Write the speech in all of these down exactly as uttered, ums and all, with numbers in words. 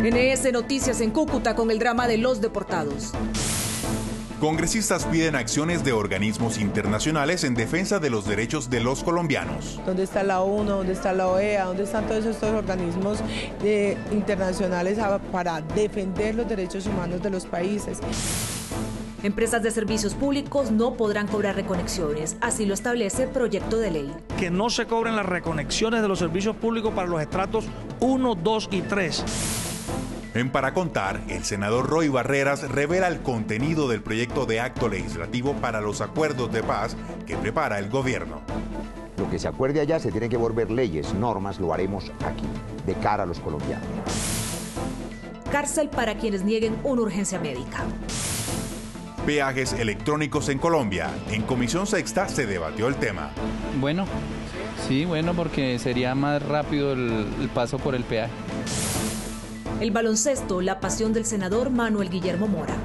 N S Noticias en Cúcuta con el drama de los deportados. Congresistas piden acciones de organismos internacionales en defensa de los derechos de los colombianos. ¿Dónde está la ONU? ¿Dónde está la O E A? ¿Dónde están todos estos organismos de, internacionales para defender los derechos humanos de los países? Empresas de servicios públicos no podrán cobrar reconexiones, así lo establece proyecto de ley. Que no se cobren las reconexiones de los servicios públicos para los estratos uno, dos y tres. En Para Contar, el senador Roy Barreras revela el contenido del proyecto de acto legislativo para los acuerdos de paz que prepara el gobierno. Lo que se acuerde allá se tiene que volver leyes, normas, lo haremos aquí, de cara a los colombianos. Cárcel para quienes nieguen una urgencia médica. Peajes electrónicos en Colombia. En Comisión Sexta se debatió el tema. Bueno, sí, bueno, porque sería más rápido el, el paso por el peaje. El baloncesto, la pasión del senador Manuel Guillermo Mora.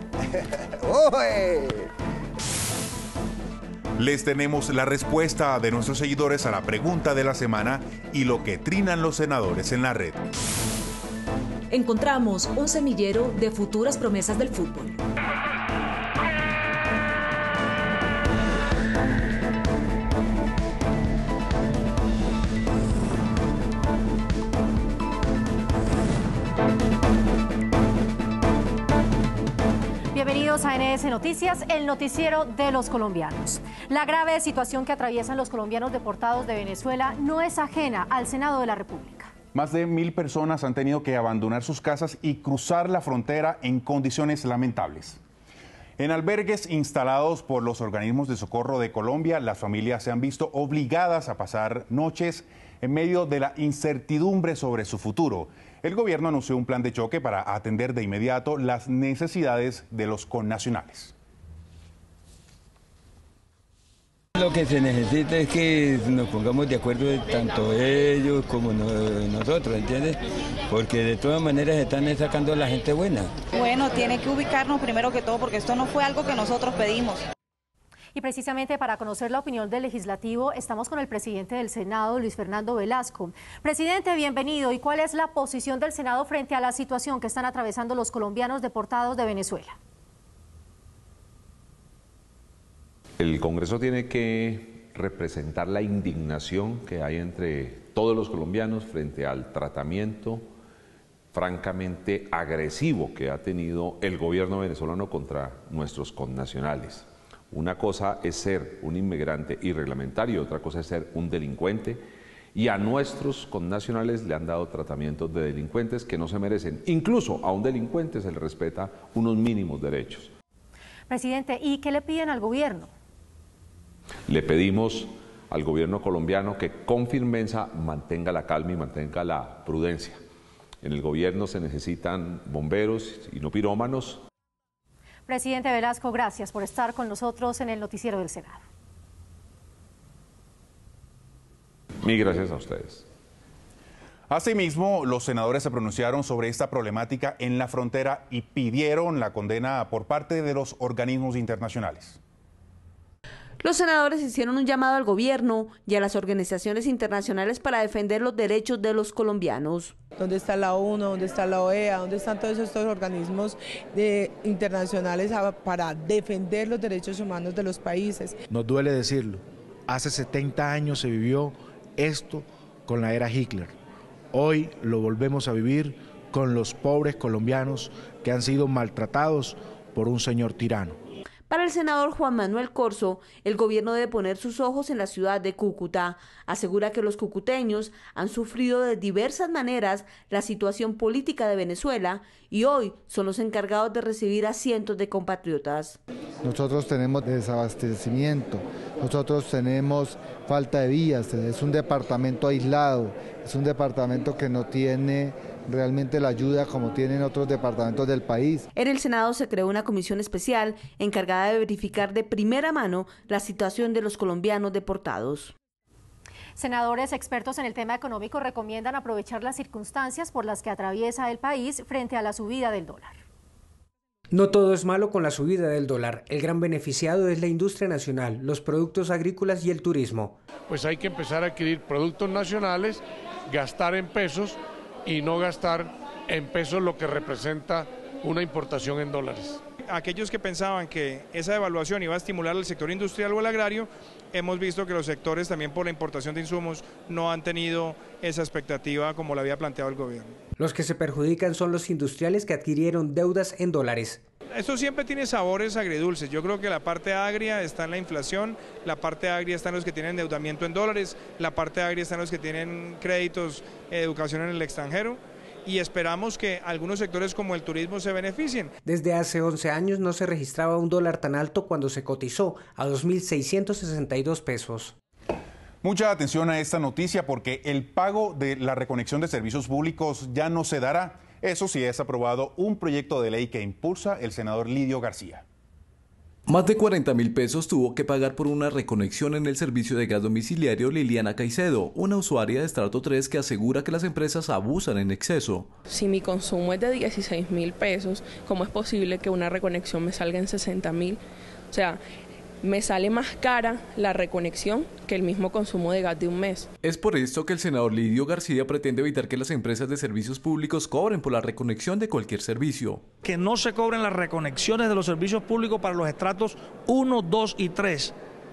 Les tenemos la respuesta de nuestros seguidores a la pregunta de la semana y lo que trinan los senadores en la red. Encontramos un semillero de futuras promesas del fútbol. Bienvenidos a N S Noticias, el noticiero de los colombianos. La grave situación que atraviesan los colombianos deportados de Venezuela no es ajena al Senado de la República. Más de mil personas han tenido que abandonar sus casas y cruzar la frontera en condiciones lamentables. En albergues instalados por los organismos de socorro de Colombia, las familias se han visto obligadas a pasar noches en medio de la incertidumbre sobre su futuro. El gobierno anunció un plan de choque para atender de inmediato las necesidades de los connacionales. Lo que se necesita es que nos pongamos de acuerdo tanto ellos como nosotros, ¿entiendes? Porque de todas maneras están sacando a la gente buena. Bueno, tiene que ubicarnos primero que todo porque esto no fue algo que nosotros pedimos. Y precisamente para conocer la opinión del legislativo estamos con el presidente del Senado, Luis Fernando Velasco. Presidente, bienvenido. ¿Y cuál es la posición del Senado frente a la situación que están atravesando los colombianos deportados de Venezuela? El Congreso tiene que representar la indignación que hay entre todos los colombianos frente al tratamiento francamente agresivo que ha tenido el gobierno venezolano contra nuestros connacionales. Una cosa es ser un inmigrante irreglamentario, otra cosa es ser un delincuente, y a nuestros connacionales le han dado tratamientos de delincuentes que no se merecen. Incluso a un delincuente se le respeta unos mínimos derechos. Presidente, ¿y qué le piden al gobierno? Le pedimos al gobierno colombiano que con firmeza mantenga la calma y mantenga la prudencia. En el gobierno se necesitan bomberos y no pirómanos. Presidente Velasco, gracias por estar con nosotros en el noticiero del Senado. Mil gracias a ustedes. Asimismo, los senadores se pronunciaron sobre esta problemática en la frontera y pidieron la condena por parte de los organismos internacionales. Los senadores hicieron un llamado al gobierno y a las organizaciones internacionales para defender los derechos de los colombianos. ¿Dónde está la ONU? ¿Dónde está la O E A? ¿Dónde están todos estos organismos de, internacionales para defender los derechos humanos de los países? Nos duele decirlo, hace setenta años se vivió esto con la era Hitler. Hoy lo volvemos a vivir con los pobres colombianos que han sido maltratados por un señor tirano. Para el senador Juan Manuel Corzo, el gobierno debe poner sus ojos en la ciudad de Cúcuta. Asegura que los cucuteños han sufrido de diversas maneras la situación política de Venezuela y hoy son los encargados de recibir a cientos de compatriotas. Nosotros tenemos desabastecimiento, nosotros tenemos falta de vías, es un departamento aislado, es un departamento que no tiene realmente la ayuda como tienen otros departamentos del país. En el Senado se creó una comisión especial encargada de verificar de primera mano la situación de los colombianos deportados. Senadores expertos en el tema económico recomiendan aprovechar las circunstancias por las que atraviesa el país frente a la subida del dólar. No todo es malo con la subida del dólar. El gran beneficiado es la industria nacional, los productos agrícolas y el turismo. Pues hay que empezar a adquirir productos nacionales, gastar en pesos y no gastar en pesos, lo que representa una importación en dólares. Aquellos que pensaban que esa devaluación iba a estimular al sector industrial o al agrario, hemos visto que los sectores también por la importación de insumos no han tenido esa expectativa como la había planteado el gobierno. Los que se perjudican son los industriales que adquirieron deudas en dólares. Esto siempre tiene sabores agridulces. Yo creo que la parte agria está en la inflación, la parte agria está en los que tienen endeudamiento en dólares, la parte agria está en los que tienen créditos de educación en el extranjero, y esperamos que algunos sectores como el turismo se beneficien. Desde hace once años no se registraba un dólar tan alto cuando se cotizó a dos mil seiscientos sesenta y dos pesos. Mucha atención a esta noticia porque el pago de la reconexión de servicios públicos ya no se dará. Eso sí es aprobado un proyecto de ley que impulsa el senador Lidio García. Más de cuarenta mil pesos tuvo que pagar por una reconexión en el servicio de gas domiciliario Liliana Caicedo, una usuaria de estrato tres que asegura que las empresas abusan en exceso. Si mi consumo es de dieciséis mil pesos, ¿cómo es posible que una reconexión me salga en sesenta mil? O sea, me sale más cara la reconexión que el mismo consumo de gas de un mes. Es por esto que el senador Lidio García pretende evitar que las empresas de servicios públicos cobren por la reconexión de cualquier servicio. Que no se cobren las reconexiones de los servicios públicos para los estratos uno, dos y tres.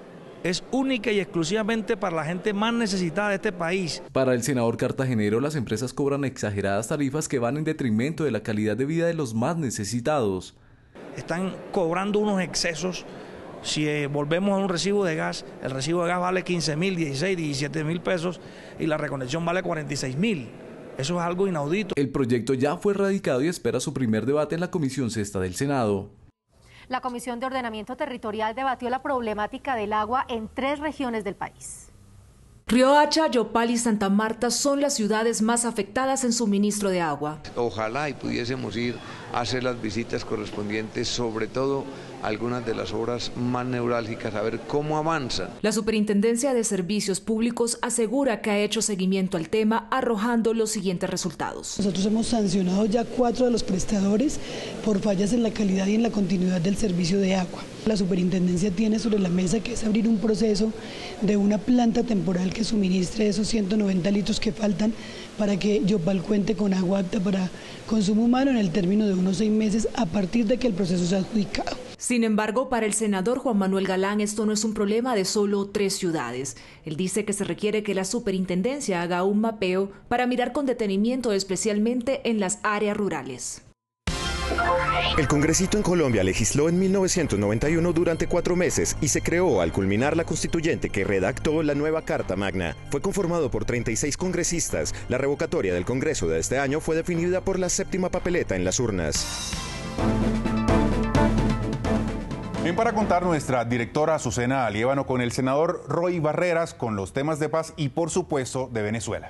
Es única y exclusivamente para la gente más necesitada de este país. Para el senador cartagenero, las empresas cobran exageradas tarifas que van en detrimento de la calidad de vida de los más necesitados. Están cobrando unos excesos. Si eh, volvemos a un recibo de gas, el recibo de gas vale quince mil, dieciséis, diecisiete mil pesos y la reconexión vale cuarenta y seis mil. Eso es algo inaudito. El proyecto ya fue radicado y espera su primer debate en la Comisión Sexta del Senado. La Comisión de Ordenamiento Territorial debatió la problemática del agua en tres regiones del país. Riohacha, Yopal y Santa Marta son las ciudades más afectadas en suministro de agua. Ojalá y pudiésemos ir a hacer las visitas correspondientes, sobre todo algunas de las obras más neurálgicas, a ver cómo avanzan. La Superintendencia de Servicios Públicos asegura que ha hecho seguimiento al tema, arrojando los siguientes resultados. Nosotros hemos sancionado ya cuatro de los prestadores por fallas en la calidad y en la continuidad del servicio de agua. La Superintendencia tiene sobre la mesa que es abrir un proceso de una planta temporal que suministre esos ciento noventa litros que faltan para que Yopal cuente con agua apta para consumo humano en el término de unos seis meses a partir de que el proceso sea adjudicado. Sin embargo, para el senador Juan Manuel Galán, esto no es un problema de solo tres ciudades. Él dice que se requiere que la superintendencia haga un mapeo para mirar con detenimiento, especialmente en las áreas rurales. El Congresito en Colombia legisló en mil novecientos noventa y uno durante cuatro meses y se creó al culminar la constituyente que redactó la nueva Carta Magna. Fue conformado por treinta y seis congresistas. La revocatoria del Congreso de este año fue definida por la séptima papeleta en las urnas. Bien, para contar nuestra directora Azucena Aliévano con el senador Roy Barreras con los temas de paz y por supuesto de Venezuela.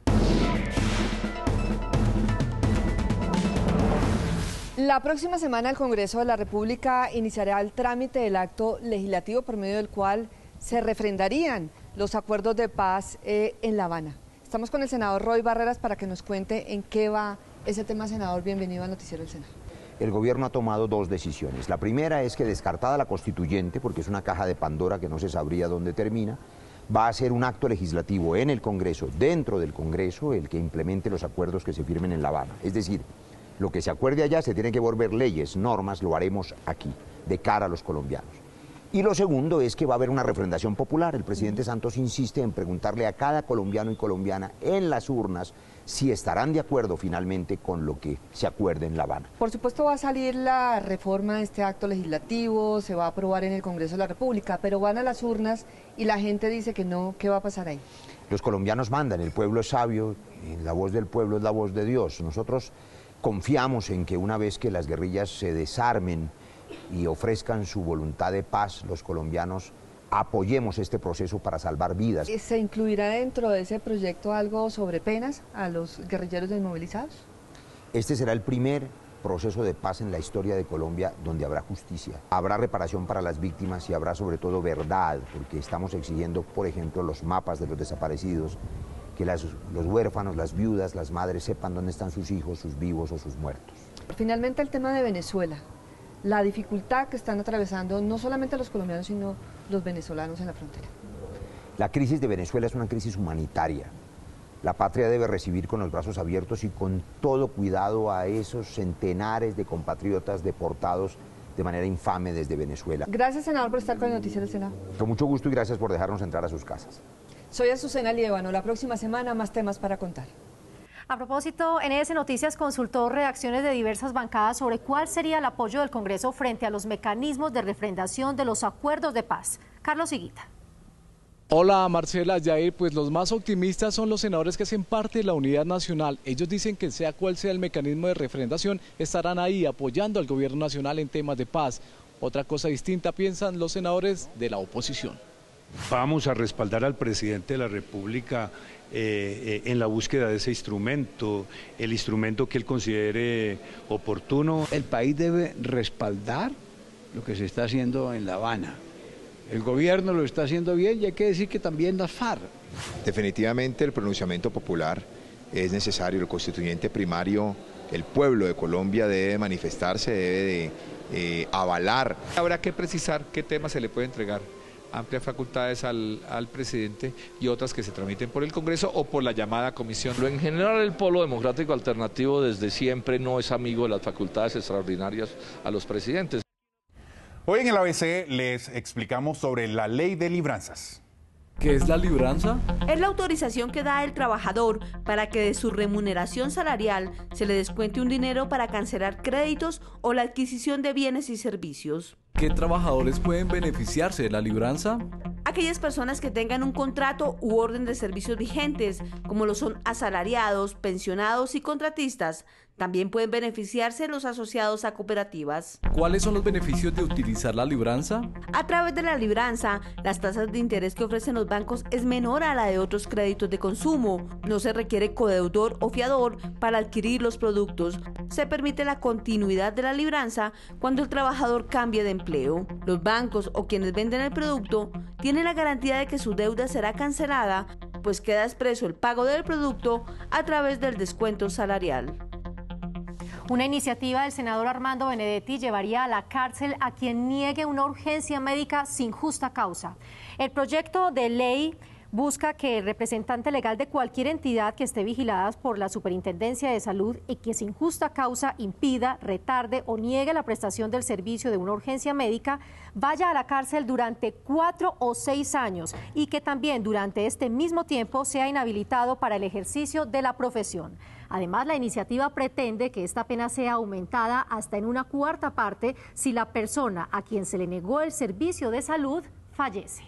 La próxima semana el Congreso de la República iniciará el trámite del acto legislativo por medio del cual se refrendarían los acuerdos de paz eh, en La Habana. Estamos con el senador Roy Barreras para que nos cuente en qué va ese tema. Senador, bienvenido al Noticiero del Senado. El gobierno ha tomado dos decisiones. La primera es que, descartada la constituyente, porque es una caja de Pandora que no se sabría dónde termina, va a ser un acto legislativo en el Congreso, dentro del Congreso, el que implemente los acuerdos que se firmen en La Habana. Es decir, lo que se acuerde allá se tiene que volver leyes, normas, lo haremos aquí, de cara a los colombianos. Y lo segundo es que va a haber una refrendación popular. El presidente Santos insiste en preguntarle a cada colombiano y colombiana en las urnas si estarán de acuerdo finalmente con lo que se acuerde en La Habana. Por supuesto va a salir la reforma de este acto legislativo, se va a aprobar en el Congreso de la República, pero van a las urnas y la gente dice que no. ¿Qué va a pasar ahí? Los colombianos mandan, el pueblo es sabio, la voz del pueblo es la voz de Dios. Nosotros confiamos en que una vez que las guerrillas se desarmen y ofrezcan su voluntad de paz, los colombianos apoyemos este proceso para salvar vidas. ¿Se incluirá dentro de ese proyecto algo sobre penas a los guerrilleros desmovilizados? Este será el primer proceso de paz en la historia de Colombia donde habrá justicia. Habrá reparación para las víctimas y habrá sobre todo verdad, porque estamos exigiendo, por ejemplo, los mapas de los desaparecidos, que las, los huérfanos, las viudas, las madres sepan dónde están sus hijos, sus vivos o sus muertos. Finalmente, el tema de Venezuela, la dificultad que están atravesando no solamente los colombianos, sino los venezolanos en la frontera. La crisis de Venezuela es una crisis humanitaria. La patria debe recibir con los brazos abiertos y con todo cuidado a esos centenares de compatriotas deportados de manera infame desde Venezuela. Gracias, senador, por estar con el Noticiero del Senado. Con mucho gusto y gracias por dejarnos entrar a sus casas. Soy Azucena Liévano. La próxima semana más temas para contar. A propósito, N S Noticias consultó reacciones de diversas bancadas sobre cuál sería el apoyo del Congreso frente a los mecanismos de refrendación de los acuerdos de paz. Carlos Higuita. Hola Marcela, Jair, pues los más optimistas son los senadores que hacen parte de la Unidad Nacional. Ellos dicen que sea cual sea el mecanismo de refrendación, estarán ahí apoyando al gobierno nacional en temas de paz. Otra cosa distinta piensan los senadores de la oposición. Vamos a respaldar al presidente de la República eh, eh, en la búsqueda de ese instrumento, el instrumento que él considere oportuno. El país debe respaldar lo que se está haciendo en La Habana. El gobierno lo está haciendo bien y hay que decir que también las FARC. Definitivamente el pronunciamiento popular es necesario, el constituyente primario, el pueblo de Colombia debe manifestarse, debe de eh, avalar. Habrá que precisar qué temas se le puede entregar, amplias facultades al, al presidente y otras que se tramiten por el Congreso o por la llamada comisión. Pero en general el Polo Democrático Alternativo desde siempre no es amigo de las facultades extraordinarias a los presidentes. Hoy en el A B C les explicamos sobre la ley de libranzas. ¿Qué es la libranza? Es la autorización que da el trabajador para que de su remuneración salarial se le descuente un dinero para cancelar créditos o la adquisición de bienes y servicios. ¿Qué trabajadores pueden beneficiarse de la libranza? Aquellas personas que tengan un contrato u orden de servicios vigentes, como lo son asalariados, pensionados y contratistas. También pueden beneficiarse los asociados a cooperativas. ¿Cuáles son los beneficios de utilizar la libranza? A través de la libranza, las tasas de interés que ofrecen los bancos es menor a la de otros créditos de consumo. No se requiere codeudor o fiador para adquirir los productos. Se permite la continuidad de la libranza cuando el trabajador cambie de empleo. Los bancos o quienes venden el producto tienen la garantía de que su deuda será cancelada, pues queda expreso el pago del producto a través del descuento salarial. Una iniciativa del senador Armando Benedetti llevaría a la cárcel a quien niegue una urgencia médica sin justa causa. El proyecto de ley busca que el representante legal de cualquier entidad que esté vigilada por la Superintendencia de Salud y que sin justa causa impida, retarde o niegue la prestación del servicio de una urgencia médica vaya a la cárcel durante cuatro o seis años y que también durante este mismo tiempo sea inhabilitado para el ejercicio de la profesión. Además, la iniciativa pretende que esta pena sea aumentada hasta en una cuarta parte si la persona a quien se le negó el servicio de salud fallece.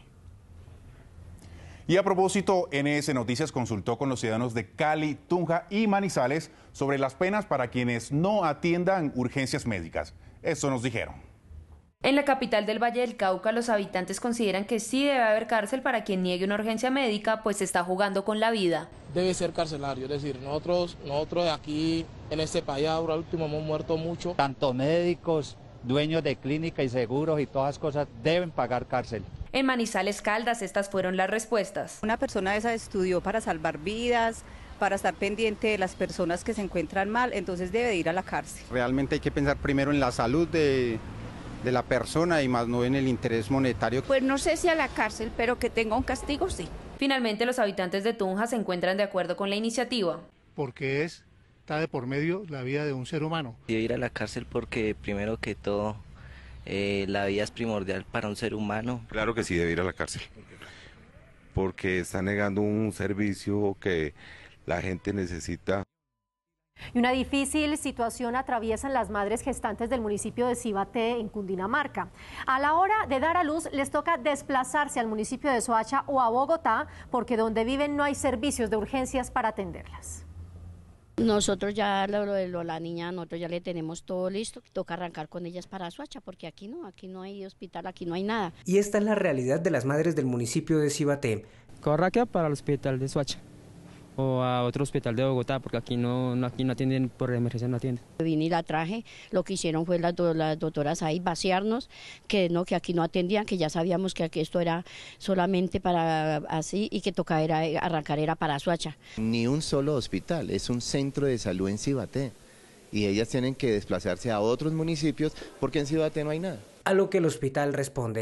Y a propósito, N S Noticias consultó con los ciudadanos de Cali, Tunja y Manizales sobre las penas para quienes no atiendan urgencias médicas. Esto nos dijeron. En la capital del Valle del Cauca, los habitantes consideran que sí debe haber cárcel para quien niegue una urgencia médica, pues se está jugando con la vida. Debe ser carcelario, es decir, nosotros, nosotros aquí en este país ahora último hemos muerto mucho. Tanto médicos, dueños de clínica y seguros y todas las cosas deben pagar cárcel. En Manizales Caldas estas fueron las respuestas. Una persona esa estudió para salvar vidas, para estar pendiente de las personas que se encuentran mal, entonces debe de ir a la cárcel. Realmente hay que pensar primero en la salud de, de la persona y más no en el interés monetario. Pues no sé si a la cárcel, pero que tenga un castigo, sí. Finalmente, los habitantes de Tunja se encuentran de acuerdo con la iniciativa. Porque es, está de por medio la vida de un ser humano. Debe ir a la cárcel porque primero que todo eh, la vida es primordial para un ser humano. Claro que sí debe ir a la cárcel, porque está negando un servicio que la gente necesita. Y una difícil situación atraviesan las madres gestantes del municipio de Cibaté, en Cundinamarca. A la hora de dar a luz les toca desplazarse al municipio de Soacha o a Bogotá, porque donde viven no hay servicios de urgencias para atenderlas. Nosotros ya, lo, lo, la niña, nosotros ya le tenemos todo listo, toca arrancar con ellas para Soacha, porque aquí no, aquí no hay hospital, aquí no hay nada. Y esta es la realidad de las madres del municipio de Cibaté. Corraquia para el hospital de Soacha o a otro hospital de Bogotá, porque aquí no, no, aquí no atienden, por emergencia no atienden. Vine y la traje, lo que hicieron fue las, do, las doctoras ahí vaciarnos, que no, que aquí no atendían, que ya sabíamos que aquí esto era solamente para así y que tocaba era, arrancar era para Soacha. Ni un solo hospital, es un centro de salud en Cibaté y ellas tienen que desplazarse a otros municipios porque en Cibaté no hay nada. A lo que el hospital responde.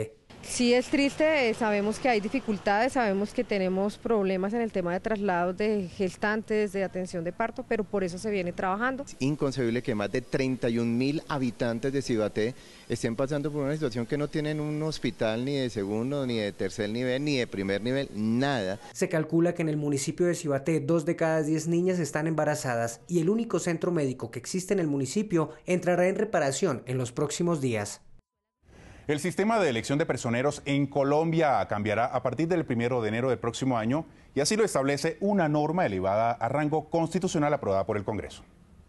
Sí es triste, sabemos que hay dificultades, sabemos que tenemos problemas en el tema de traslados de gestantes, de atención de parto, pero por eso se viene trabajando. Es inconcebible que más de treinta y un mil habitantes de Cibaté estén pasando por una situación que no tienen un hospital ni de segundo, ni de tercer nivel, ni de primer nivel, nada. Se calcula que en el municipio de Cibaté dos de cada diez niñas están embarazadas y el único centro médico que existe en el municipio entrará en reparación en los próximos días. El sistema de elección de personeros en Colombia cambiará a partir del primero de enero del próximo año y así lo establece una norma elevada a rango constitucional aprobada por el Congreso.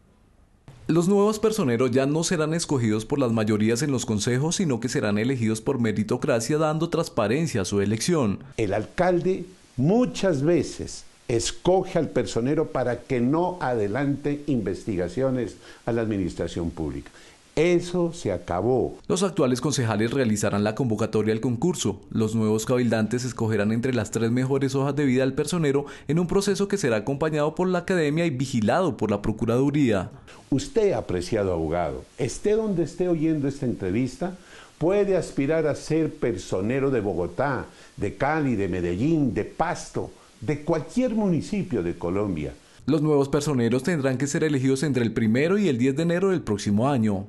Los nuevos personeros ya no serán escogidos por las mayorías en los consejos, sino que serán elegidos por meritocracia, dando transparencia a su elección. El alcalde muchas veces escoge al personero para que no adelante investigaciones a la administración pública. Eso se acabó. Los actuales concejales realizarán la convocatoria al concurso. Los nuevos cabildantes escogerán entre las tres mejores hojas de vida del personero en un proceso que será acompañado por la academia y vigilado por la Procuraduría. Usted, apreciado abogado, esté donde esté oyendo esta entrevista, puede aspirar a ser personero de Bogotá, de Cali, de Medellín, de Pasto, de cualquier municipio de Colombia. Los nuevos personeros tendrán que ser elegidos entre el primero y el diez de enero del próximo año.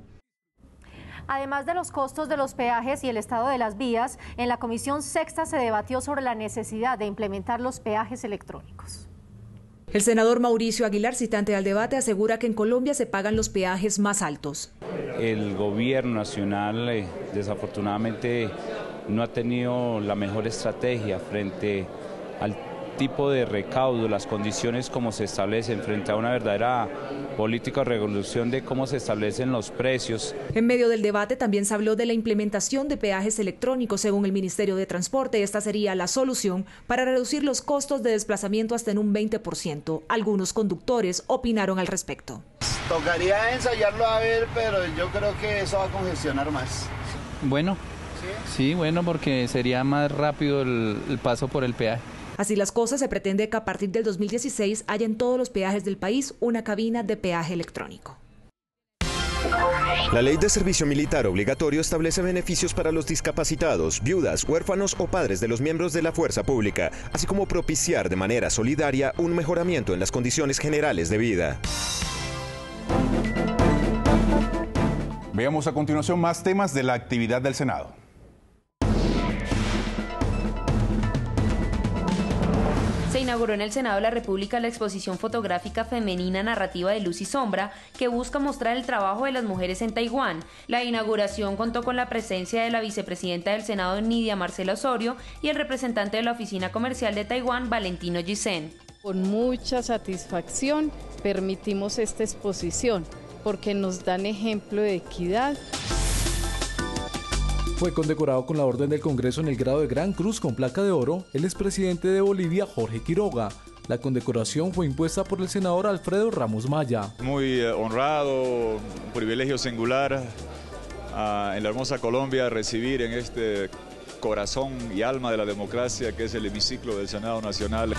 Además de los costos de los peajes y el estado de las vías, en la Comisión Sexta se debatió sobre la necesidad de implementar los peajes electrónicos. El senador Mauricio Aguilar, citante al debate, asegura que en Colombia se pagan los peajes más altos. El gobierno nacional eh, desafortunadamente no ha tenido la mejor estrategia frente al tipo de recaudo, las condiciones como se establecen frente a una verdadera política o regulación de cómo se establecen los precios. En medio del debate también se habló de la implementación de peajes electrónicos. Según el Ministerio de Transporte, esta sería la solución para reducir los costos de desplazamiento hasta en un veinte por ciento. Algunos conductores opinaron al respecto. Tocaría ensayarlo a ver, pero yo creo que eso va a congestionar más. Bueno, sí, sí bueno, porque sería más rápido el, el paso por el peaje. Así las cosas, se pretende que a partir del dos mil dieciséis haya en todos los peajes del país una cabina de peaje electrónico. La ley de servicio militar obligatorio establece beneficios para los discapacitados, viudas, huérfanos o padres de los miembros de la fuerza pública, así como propiciar de manera solidaria un mejoramiento en las condiciones generales de vida. Veamos a continuación más temas de la actividad del Senado. Se inauguró en el Senado de la República la exposición fotográfica femenina narrativa de Luz y Sombra, que busca mostrar el trabajo de las mujeres en Taiwán. La inauguración contó con la presencia de la vicepresidenta del Senado, Nidia Marcela Osorio, y el representante de la Oficina Comercial de Taiwán, Valentino Gisen. Con mucha satisfacción permitimos esta exposición, porque nos dan ejemplo de equidad. Fue condecorado con la Orden del Congreso en el grado de Gran Cruz con placa de oro el expresidente de Bolivia, Jorge Quiroga. La condecoración fue impuesta por el senador Alfredo Ramos Maya. Muy eh, honrado, un privilegio singular uh, en la hermosa Colombia recibir en este corazón y alma de la democracia que es el hemiciclo del Senado Nacional.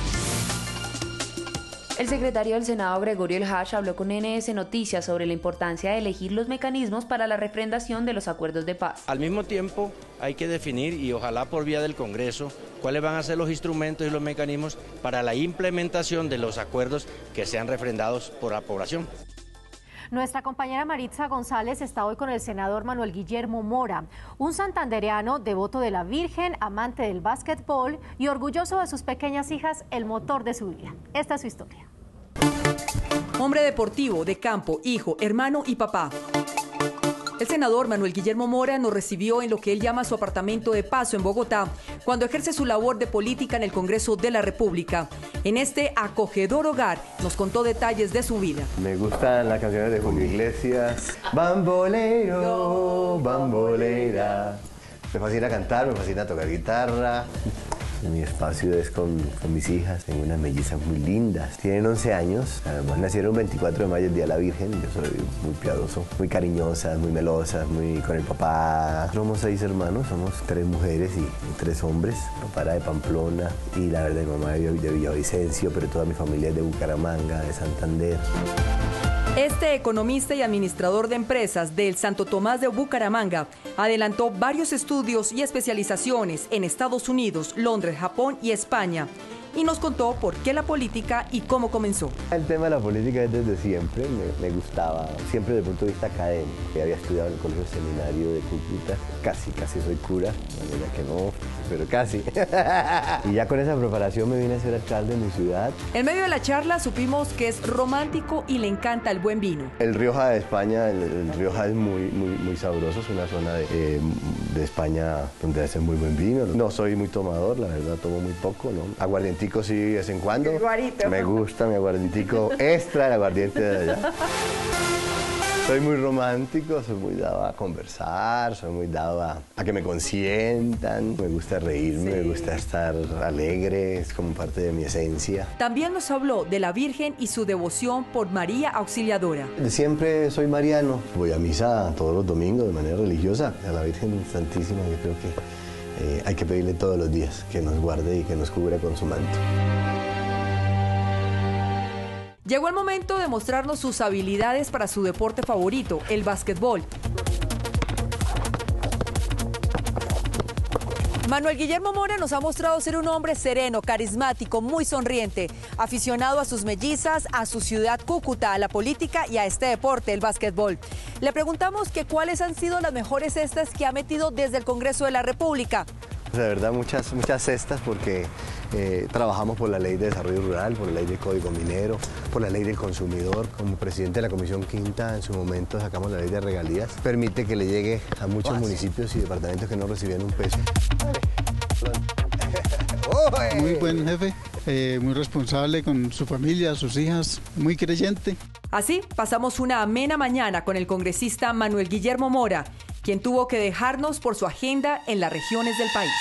El secretario del Senado, Gregorio El Hash, habló con N S Noticias sobre la importancia de elegir los mecanismos para la refrendación de los acuerdos de paz. Al mismo tiempo, hay que definir, y ojalá por vía del Congreso, cuáles van a ser los instrumentos y los mecanismos para la implementación de los acuerdos que sean refrendados por la población. Nuestra compañera Maritza González está hoy con el senador Manuel Guillermo Mora, un santandereano devoto de la Virgen, amante del básquetbol y orgulloso de sus pequeñas hijas, el motor de su vida. Esta es su historia. Hombre deportivo, de campo, hijo, hermano y papá. El senador Manuel Guillermo Mora nos recibió en lo que él llama su apartamento de paso en Bogotá, cuando ejerce su labor de política en el Congreso de la República. En este acogedor hogar nos contó detalles de su vida. Me gustan las canciones de Julio Iglesias. Bambolero, bambolera. Me fascina cantar, me fascina tocar guitarra. Mi espacio es con, con mis hijas, tengo unas mellizas muy lindas. Tienen once años, además nacieron veinticuatro de mayo, el Día de la Virgen. Yo soy muy piadoso, muy cariñosas, muy melosas, muy con el papá. Somos seis hermanos, somos tres mujeres y, y tres hombres. Mi papá era de Pamplona y la verdad mi mamá es de Villavicencio, pero toda mi familia es de Bucaramanga, de Santander. Este economista y administrador de empresas del Santo Tomás de Bucaramanga adelantó varios estudios y especializaciones en Estados Unidos, Londres, Japón y España. Y nos contó por qué la política y cómo comenzó. El tema de la política es desde siempre, me, me gustaba, siempre desde el punto de vista académico. Había estudiado en el Colegio Seminario de Cúcuta, casi, casi soy cura, la verdad que no, pero casi. Y ya con esa preparación me vine a ser alcalde en mi ciudad. En medio de la charla supimos que es romántico y le encanta el buen vino. El Rioja de España, el, el Rioja es muy, muy, muy sabroso, es una zona de, eh, de España donde hace muy buen vino. No soy muy tomador, la verdad, tomo muy poco, ¿no? Aguardientico sí, de vez en cuando. Me gusta mi aguardientico extra, el aguardiente de allá. Soy muy romántico, soy muy dado a conversar, soy muy dado a, a que me consientan. Me gusta reírme, sí. Me gusta estar alegre, es como parte de mi esencia. También nos habló de la Virgen y su devoción por María Auxiliadora. Siempre soy mariano, voy a misa todos los domingos de manera religiosa. A la Virgen Santísima yo creo que eh, hay que pedirle todos los días que nos guarde y que nos cubra con su manto. Llegó el momento de mostrarnos sus habilidades para su deporte favorito, el básquetbol. Manuel Guillermo Mora nos ha mostrado ser un hombre sereno, carismático, muy sonriente, aficionado a sus mellizas, a su ciudad Cúcuta, a la política y a este deporte, el básquetbol. Le preguntamos que cuáles han sido las mejores cestas que ha metido desde el Congreso de la República. De verdad, muchas, muchas cestas porque eh, trabajamos por la Ley de Desarrollo Rural, por la Ley del Código Minero, por la Ley del Consumidor. Como presidente de la Comisión Quinta, en su momento sacamos la Ley de Regalías. Permite que le llegue a muchos Fácil. municipios y departamentos que no recibían un peso. Muy buen jefe, eh, muy responsable con su familia, sus hijas, muy creyente. Así pasamos una amena mañana con el congresista Manuel Guillermo Mora, quien tuvo que dejarnos por su agenda en las regiones del país.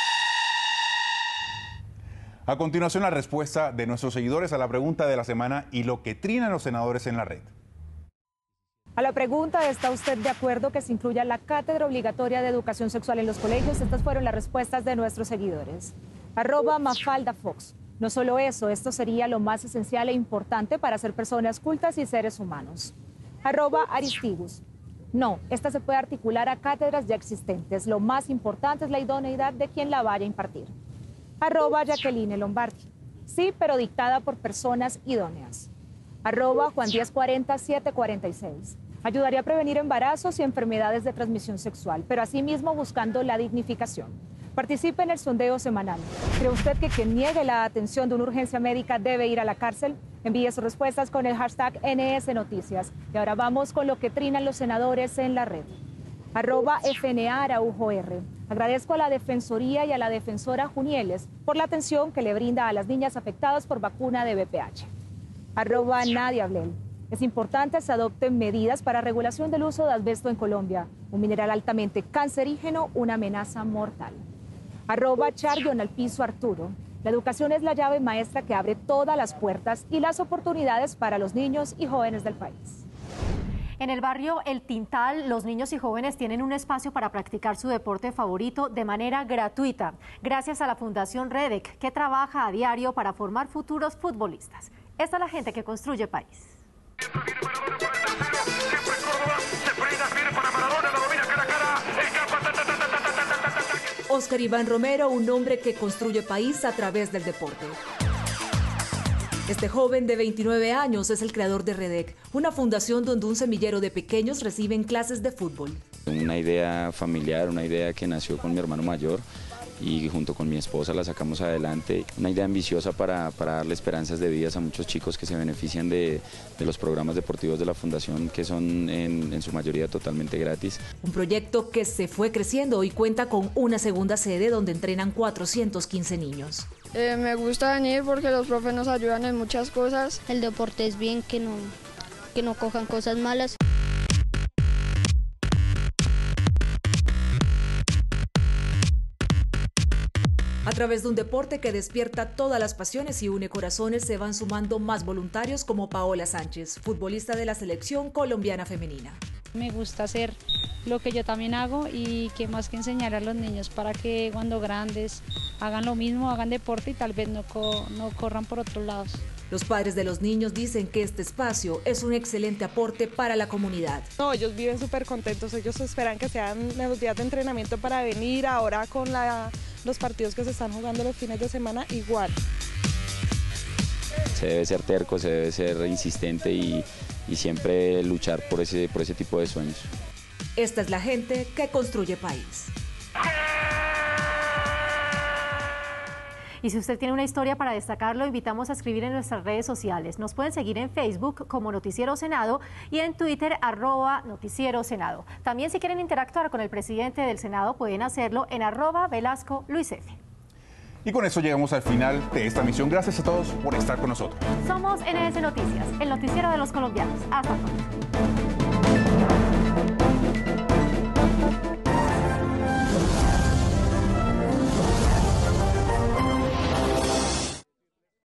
A continuación, la respuesta de nuestros seguidores a la pregunta de la semana y lo que trinan los senadores en la red. A la pregunta, ¿está usted de acuerdo que se incluya la cátedra obligatoria de educación sexual en los colegios? Estas fueron las respuestas de nuestros seguidores. Arroba Mafalda Fox. No solo eso, esto sería lo más esencial e importante para ser personas cultas y seres humanos. Arroba Aristigus. No, esta se puede articular a cátedras ya existentes. Lo más importante es la idoneidad de quien la vaya a impartir. Arroba Jacqueline Lombardi. Sí, pero dictada por personas idóneas. Arroba Juan diez cuarenta siete cuarenta y seis. Ayudaría a prevenir embarazos y enfermedades de transmisión sexual, pero asimismo buscando la dignificación. Participe en el sondeo semanal. ¿Cree usted que quien niegue la atención de una urgencia médica debe ir a la cárcel? Envíe sus respuestas con el hashtag N S Noticias. Y ahora vamos con lo que trinan los senadores en la red. Arroba F N A Araujo R. Agradezco a la Defensoría y a la defensora Junieles por la atención que le brinda a las niñas afectadas por vacuna de V P H. Arroba Nadia Blel. Es importante que se adopten medidas para regulación del uso de asbesto en Colombia, un mineral altamente cancerígeno, una amenaza mortal. Arroba Chargion al piso Arturo. La educación es la llave maestra que abre todas las puertas y las oportunidades para los niños y jóvenes del país. En el barrio El Tintal, los niños y jóvenes tienen un espacio para practicar su deporte favorito de manera gratuita, gracias a la Fundación Redec, que trabaja a diario para formar futuros futbolistas. Esta es la gente que construye país. Oscar Iván Romero, un hombre que construye país a través del deporte. Este joven de veintinueve años es el creador de Redec, una fundación donde un semillero de pequeños reciben clases de fútbol. Una idea familiar, una idea que nació con mi hermano mayor y junto con mi esposa la sacamos adelante. Una idea ambiciosa para, para darle esperanzas de vida a muchos chicos que se benefician de, de los programas deportivos de la fundación, que son en, en su mayoría totalmente gratis. Un proyecto que se fue creciendo y cuenta con una segunda sede donde entrenan cuatrocientos quince niños. Eh, me gusta venir porque los profes nos ayudan en muchas cosas. El deporte es bien, que no, que no cojan cosas malas. A través de un deporte que despierta todas las pasiones y une corazones, se van sumando más voluntarios como Paola Sánchez, futbolista de la selección colombiana femenina. Me gusta hacer lo que yo también hago y que más que enseñar a los niños para que cuando grandes hagan lo mismo, hagan deporte y tal vez no, co no corran por otros lados. Los padres de los niños dicen que este espacio es un excelente aporte para la comunidad. No, ellos viven súper contentos, ellos esperan que sean los días de entrenamiento para venir, ahora con la, los partidos que se están jugando los fines de semana igual. Se debe ser terco, se debe ser insistente y, y siempre luchar por ese, por ese tipo de sueños. Esta es la gente que construye país. Y si usted tiene una historia para destacar, lo invitamos a escribir en nuestras redes sociales. Nos pueden seguir en Facebook como Noticiero Senado y en Twitter arroba Noticiero Senado. También si quieren interactuar con el presidente del Senado pueden hacerlo en arroba Velasco Luis F. Y con eso llegamos al final de esta misión. Gracias a todos por estar con nosotros. Somos N S Noticias, el noticiero de los colombianos. Hasta pronto.